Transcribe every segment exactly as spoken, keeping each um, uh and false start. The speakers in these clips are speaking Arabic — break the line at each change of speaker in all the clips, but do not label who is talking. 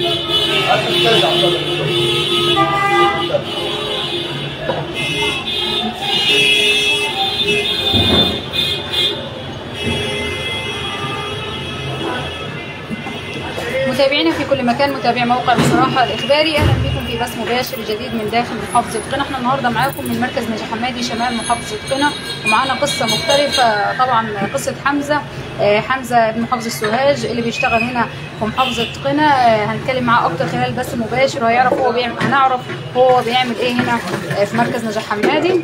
متابعينا في كل مكان، متابعي موقع بصراحة الإخباري، أهلا بكم في بث مباشر جديد من داخل محافظة قنا. احنا النهارده معاكم من مركز نجا حمادي شمال محافظة قنا، ومعانا قصة مختلفة طبعا، قصة حمزة حمزة ابن محافظة سوهاج اللي بيشتغل هنا في محافظة قنا. هنتكلم معاه أكتر خلال بث مباشر، وهيعرف هو بيعمل هنعرف هو بيعمل إيه هنا في مركز نجا حمادي.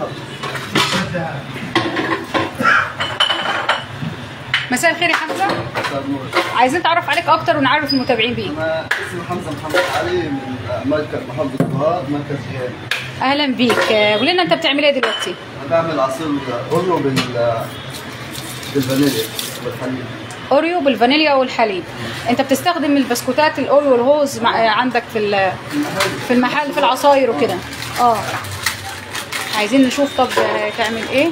مساء الخير يا حمزة.
مساء النور.
عايزين نتعرف عليك اكتر ونعرف المتابعين بيك.
انا اسمي حمزة محمد علي من مركز محافظة سوهاج، مركز جهاد.
اهلا بيك، قول لنا انت بتعمل ايه دلوقتي؟
انا بعمل عصير اوريو بال بالفانيليا والحليب.
اوريو بالفانيليا والحليب. انت بتستخدم البسكوتات الاوريو والهوز عندك في في المحل في العصاير وكده؟ اه. عايزين نشوف طب تعمل ايه؟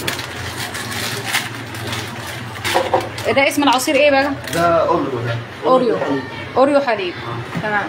ده اسم العصير ايه بقى؟
ده اوريو. ده
اوريو حليب. اوريو حليب. تمام.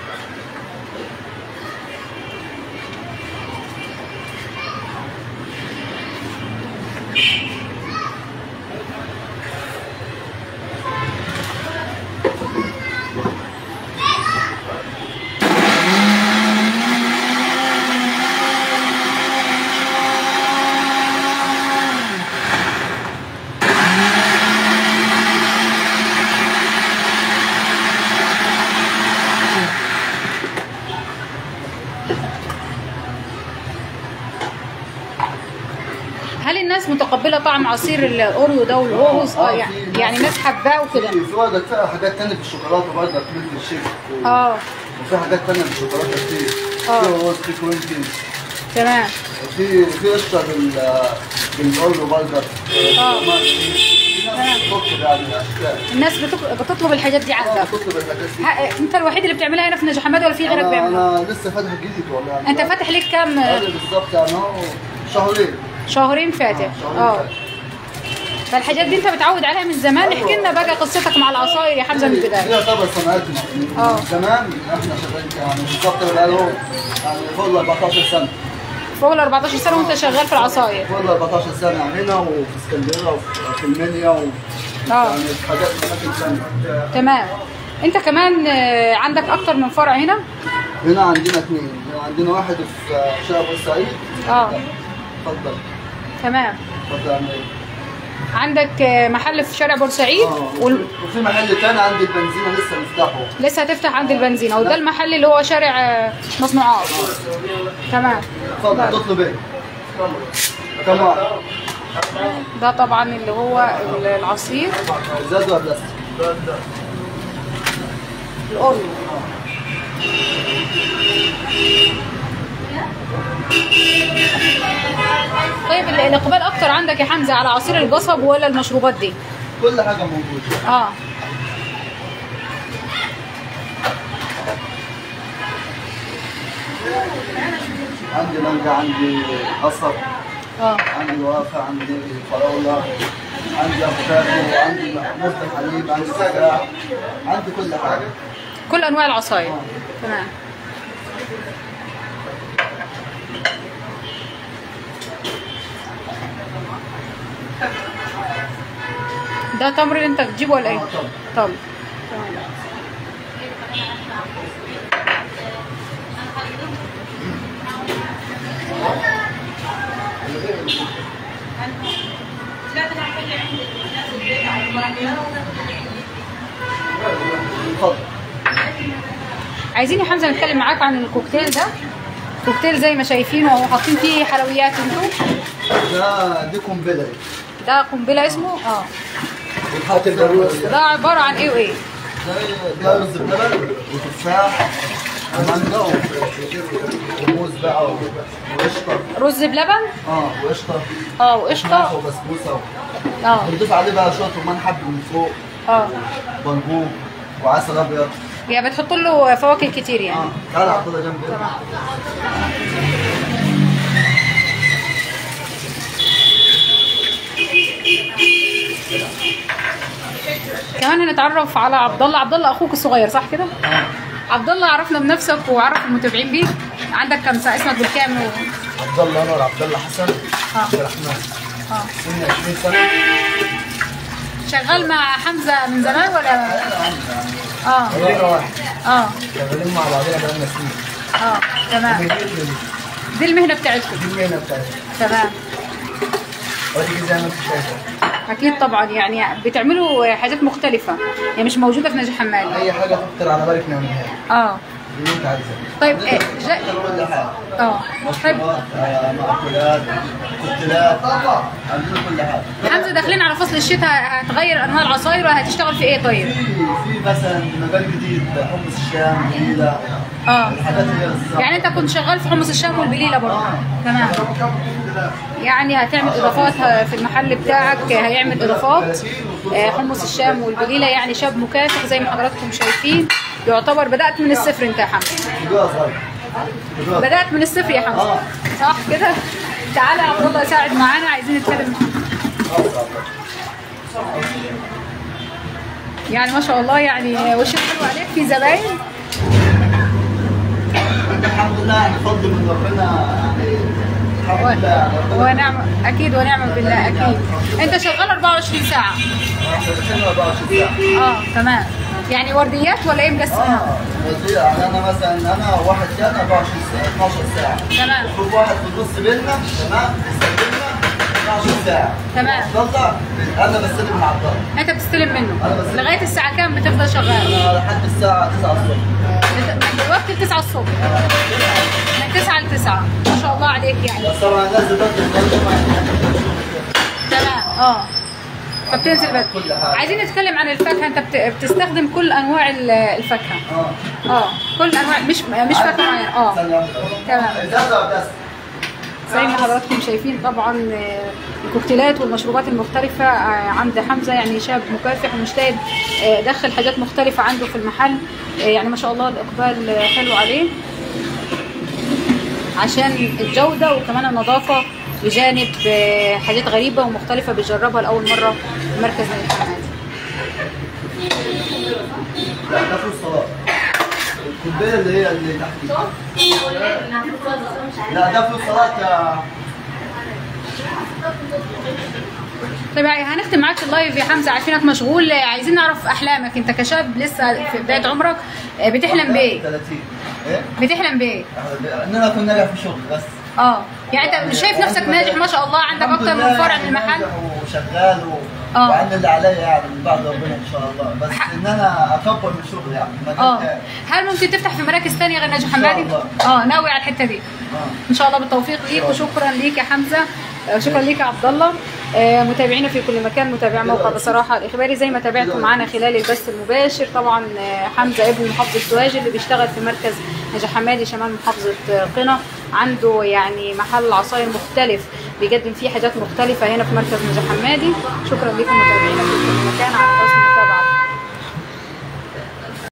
هل الناس متقبله طعم عصير الاوريو ده والهوز؟ اه يعني يعني الناس حباه وكده.
في برضه في حاجات ثانيه في الشوكولاته برضه مثل الشيك
اه
وفي حاجات ثانيه في الشوكولاته كتير.
اه
في هوز، في كوينتين.
تمام.
وفي في قشطه بال بالاوريو برضه.
اه
تمام.
الناس بتطلب الحاجات دي عندك؟
اه بتطلب الحاجات دي.
انت الوحيد اللي بتعملها هنا في نجا حمادي ولا في غيرك بيعملها؟
انا لسه فاتح جديد والله.
انت فاتح ليك كام؟
بالظبط يعني اهو شهرين.
شهرين فاتح. اه. فالحاجات دي انت متعود عليها من زمان. احكي لنا بقى قصتك مع العصاير يا حمزه من البدايه.
هي طبعا صناعتنا من زمان احنا شغالين يعني بالظبط بقاله يعني فوق ال أربعتاشر سنه.
فوق ال أربعتاشر سنه وانت شغال في العصاير؟
فوق ال أربعتاشر سنه هنا وفي اسكندريه وفي المنيا و
اه
يعني حاجات اماكن ثانيه.
تمام. انت كمان عندك اكتر من فرع هنا؟
هنا عندنا اثنين، عندنا واحد في شارع بورسعيد.
اه
اتفضل.
تمام.
اتفضل يا عمي.
عندك محل في شارع بورسعيد
اه وال... وفي محل تاني عند البنزينه لسه نفتحه.
لسه هتفتح عند البنزينه، وده المحل اللي هو شارع مصنوعات. تمام.
اتفضل تطلب ايه؟ تمام.
ده طبعا اللي هو العصير
ازاز ولا بلاستيك؟
الاوريو. طيب الاقبال اكتر عندك يا حمزه على عصير القصب ولا المشروبات دي؟
كل حاجه موجوده.
اه.
عندي مانجا، عندي قصب،
اه
عندي وافه، عندي فراوله، عندي افوكادو، عندي موز بالحليب، عندي تفاح، عندي كل حاجه.
كل انواع العصاير. آه. تمام. ده تمر اللي انت بتجيبه ولا ايه؟ تمر. تمام. عايزين يا حمزه نتكلم معاك عن الكوكتيل ده. كوكتيل زي ما شايفينه اهو، حاطين فيه حلويات انتوا.
ده دي قنبله.
ده قنبله اسمه؟ اه.
والحاجات البروز
ده عباره عن ايه وايه؟
ده رز بلبن وتفاح ومانجا وموز بقى وقشطه.
رز بلبن؟
اه وقشطه.
اه وقشطه
وبسبوسه.
اه.
بنضيف عليه بقى شويه رمان حب من فوق.
اه.
برغوث وعسل ابيض.
يعني بتحط له فواكه كتير يعني.
اه تعالى حطها جنب.
تمام. كمان هنتعرف على عبد الله. عبد الله اخوك الصغير صح كده؟ عبد الله عرفنا بنفسك وعرف المتابعين بيك. عندك كام سنه؟ اسمك بالكامل؟
عبد الله انور عبد الله حسن عبد الرحمن.
اه
سني عشرين سنه.
شغال مع حمزه من زمان ولا؟ اه
خلينا واحد.
اه
شغالين مع بعضنا بقالنا سنين.
اه تمام. دي المهنه بتاعتكم؟
دي المهنه بتاعتنا.
تمام.
ودي زي ما انت شايفه.
اكيد طبعا، يعني بتعملوا حاجات مختلفه يعني مش موجوده في نجي حمادي.
اي حاجه تخطر على بالك نعملها.
اه
اللي انت عايزها.
طيب ايه جاي
كل حاجه.
اه طيب
مأكولات كوكتيلات عندنا كل حاجه.
حمزه داخلين على فصل الشتاء، هتغير انواع العصاير وهتشتغل في ايه طيب؟
في في مثلا مجال جديد حمص الشام بليله.
اه
الحاجات اللي هي الصعبة.
يعني انت كنت شغال في حمص الشام والبليله برضه؟
آه.
تمام. يعني هتعمل اضافات في المحل بتاعك، هيعمل اضافات آه، حمص الشام والبليله، يعني شاب مكافح زي ما حضراتكم شايفين. يعتبر بدات من الصفر انت يا حمزه.
بدوها صغير. بدوها.
بدات من الصفر يا حمزه.
آه.
صح كده؟ تعالى يا عبد الله ساعد معانا، عايزين نتكلم معاك. يعني ما شاء الله، يعني وشك حلو عليك، في زباين.
الحمد لله يعني فضل من ربنا يعني. الحمد لله.
ونعم اكيد ونعم بالله اكيد. انت شغال أربعة وعشرين ساعه؟
احنا أربعة وعشرين ساعة.
اه تمام. يعني ورديات ولا ايه مقسمها؟
اه وزير يعني انا مثلا انا واحد كان أربعة وعشرين ساعة اتناشر ساعة.
تمام.
المفروض واحد في النص بيننا تمام يستلمنا اتناشر ساعة.
تمام.
بطلع انا بستلم من عبد الله.
انت بتستلم منه
أنا بستلم.
لغايه الساعه كام بتفضل شغال؟
انا لحد الساعة تسعة الصبح.
من دلوقتي ل تسعة الصبح. من تسعة ل تسعة، ما شاء الله عليك يعني.
بس طبعا الناس بتطلع.
تمام. اه فبتنزل بدري.
كل حاجة.
عايزين نتكلم عن الفاكهه. انت بت- بتستخدم كل انواع ال- الفاكهه؟
اه
اه كل انواع، مش مش فاكهه معينه. اه تمام.
ازازة وكاس.
زي ما حضراتكم شايفين طبعا آه، الكوكتيلات والمشروبات المختلفة آه، عند حمزة، يعني شاب مكافح ومجتهد، آه، دخل حاجات مختلفة عنده في المحل. آه، يعني ما شاء الله الإقبال آه، حلو عليه عشان الجودة وكمان النظافة، بجانب آه، حاجات غريبة ومختلفة بيجربها لأول مرة في مركز نجي حمادي.
لا ده فلوس صلاة. الكوباية اللي هي اللي تحت دي. لا ده فلوس صلاة يا
طيب هنختم معاك اللايف يا حمزة، عارفينك مشغول، آه، عايزين نعرف أحلامك. أنت كشاب لسه في بداية عمرك، آه، بتحلم بإيه؟
ثلاثين. ايه؟
بتحلم بإيه؟
اننا كنا ناجح في الشغل بس.
اه يعني انت شايف نفسك ناجح ما شاء الله، عندك
الحمد
اكتر
لله
من فرع
يعني
من المحل.
ناجح وشغال و...
آه.
وعندي اللي عليا يعني من بعد ربنا ان شاء الله، بس ان انا اكبر من شغلي يعني مجال
اه
تاني.
هل ممكن تفتح في مراكز ثانيه غير نجي حمادي؟
الله.
اه ناوي على الحته دي.
اه
ان شاء الله بالتوفيق ليك، وشكرا ليك يا حمزه. آه، شكرا ليك يا عبد الله. آه، متابعينا في كل مكان، متابع موقع بصراحه الاخباري، زي ما تابعتم معانا خلال البث المباشر. طبعا آه، حمزه ابن محافظه سوهاج اللي بيشتغل في مركز نجي حمادي شمال محافظه آه، قنا. عنده يعني محل عصاير مختلف بيقدم فيه حاجات مختلفه هنا في مركز نجي حمادي. شكرا لكم متابعينا في كل مكان.